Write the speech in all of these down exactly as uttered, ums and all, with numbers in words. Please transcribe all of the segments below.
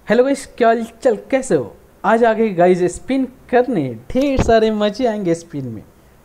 Hello guys, क्या हाल चल, कैसे हो? आज आगे गाइस स्पिन करने, ढेर सारे मजे आएंगे स्पिन में।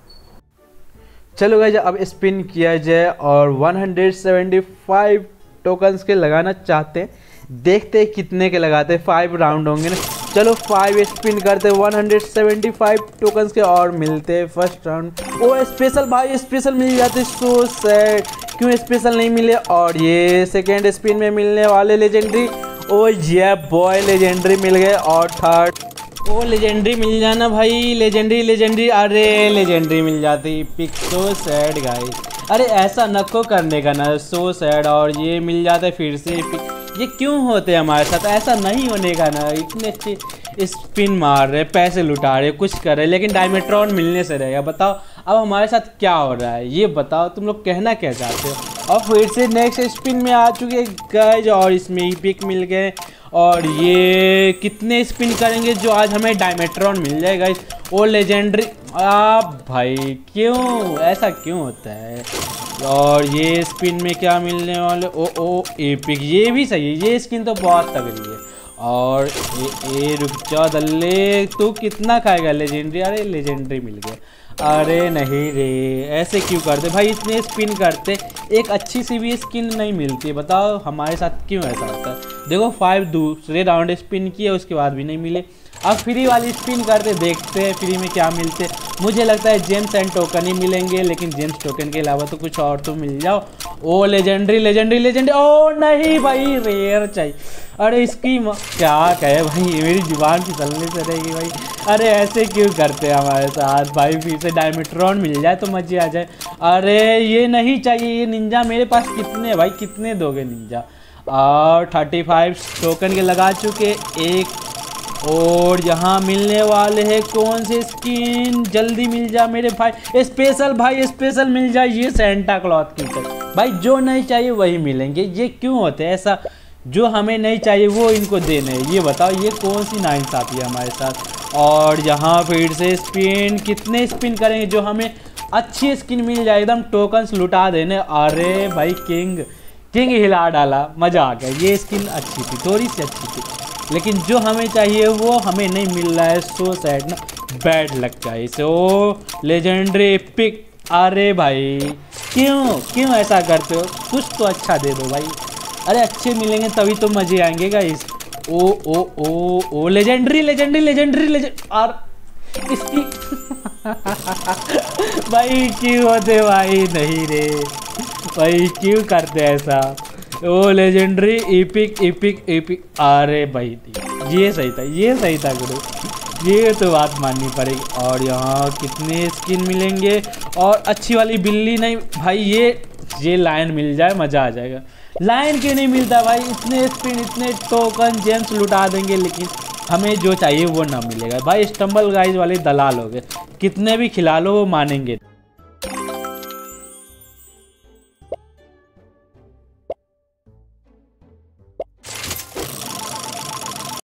चलो गाइस अब स्पिन किया जाए और एक सौ पचहत्तर टोकन्स के लगाना चाहते हैं। देखते हैं कितने के लगाते हैं। फाइव राउंड होंगे ना। चलो फाइव स्पिन करते हैं एक सौ पचहत्तर टोकन्स के और मिलते हैं फर्स्ट राउंड। ओ स्पेशल भाई, स्पेशल मिल जाते। सो सैड, क्यों स्पेशल नहीं मिले। और ये सेकेंड स्पिन में मिलने वाले लेजेंडरी। ओ ये बॉय लेजेंडरी मिल गए। और थर्ड ओ लेजेंडरी मिल जाना भाई, लेजेंडरी लेजेंडरी अरे लेजेंडरी मिल जाती। पिक सो सैड गाइस, अरे ऐसा नको करने का ना, सो सैड। और ये मिल जाता है फिर से पिक। ये क्यों होते हैं हमारे साथ? ऐसा नहीं होने का ना। इतने अच्छे स्पिन मार रहे, पैसे लुटा रहे, कुछ कर रहे, लेकिन डायमेट्रॉन मिलने से रहेगा। बताओ अब हमारे साथ क्या हो रहा है, ये बताओ तुम लोग कहना क्या चाहते हो। और फिर से नेक्स्ट स्पिन में आ चुके गाइस और इसमें ही पिक मिल गए। और ये कितने स्पिन करेंगे जो आज हमें डायमेट्रॉन मिल जाएगा। वो लेजेंडरी आप भाई, क्यों ऐसा क्यों होता है। और ये स्पिन में क्या मिलने वाले। ओ ओ एपिक, ये भी सही है, ये स्किन तो बहुत तगड़ी है। और ए, ए रुक जा दल्ले, तू कितना खाएगा लेजेंडरी। अरे लेजेंडरी मिल गया। अरे नहीं रे, ऐसे क्यों करते भाई, इतने स्पिन करते एक अच्छी सी भी स्किन नहीं मिलती। बताओ हमारे साथ क्यों ऐसा होता है। देखो फाइव दूसरे राउंड स्पिन किए, उसके बाद भी नहीं मिले। अब फ्री वाली स्पिन करते, देखते हैं फ्री में क्या मिलते। मुझे लगता है जेम्स एंड टोकन ही मिलेंगे, लेकिन जेम्स टोकन के अलावा तो कुछ और तो मिल जाओ। ओ लेजेंडरी लेजेंडरी लेजेंडरी, ओ नहीं भाई रेयर चाहिए। अरे इसकी क्या कहे भाई, मेरी जुबान की चलने से रहेगी भाई। अरे ऐसे क्यों करते हैं हमारे साथ भाई। फिर से डायमेट्रॉन मिल जाए तो मजे आ जाए। अरे ये नहीं चाहिए, ये निंजा मेरे पास कितने भाई, कितने दोगे निंजा। और पैंतीस टोकन के लगा चुके एक। और यहाँ मिलने वाले हैं कौन से स्किन, जल्दी मिल जा मेरे भाई। स्पेशल भाई, स्पेशल मिल जाए। ये सेंटा क्लॉथ की भाई, जो नहीं चाहिए वही मिलेंगे। ये क्यों होते हैं ऐसा, जो हमें नहीं चाहिए वो इनको देने हैं। ये बताओ ये कौन सी नाइंसाफी है हमारे साथ। और यहाँ फिर से स्पिन, कितने स्पिन करेंगे जो हमें अच्छी स्किन मिल जाए, एकदम टोकन्स लुटा देने। अरे भाई किंग किंग हिला डाला, मज़ा आ गया। ये स्किन अच्छी थी, थोड़ी सी अच्छी थी, लेकिन जो हमें चाहिए वो हमें नहीं मिल रहा है। सो सैड ना, बैड लगता है इसे। ओ लेजेंडरी पिक, अरे भाई क्यों क्यों ऐसा करते हो, कुछ तो अच्छा दे दो भाई। अरे अच्छे मिलेंगे तभी तो मजे आएंगे गाइस। ओ ओ ओ ओ लेजेंडरी लेजेंडरी लेजेंडरी लेजेंड और इसकी भाई क्यों होते भाई, नहीं रे भाई क्यों करते ऐसा। ओ लेजेंडरी इपिक इपिक इपिक, अरे भाई ये सही था, ये सही था गुरु, ये तो बात माननी पड़ेगी। और यहाँ कितने स्किन मिलेंगे। और अच्छी वाली बिल्ली नहीं भाई, ये ये लाइन मिल जाए मज़ा आ जाएगा। लाइन क्यों नहीं मिलता भाई, इतने स्पिन इतने टोकन जेम्स लुटा देंगे, लेकिन हमें जो चाहिए वो ना मिलेगा भाई। स्टम्बल गाइज वाले दलाल हो गए, कितने भी खिला लो वो मानेंगे।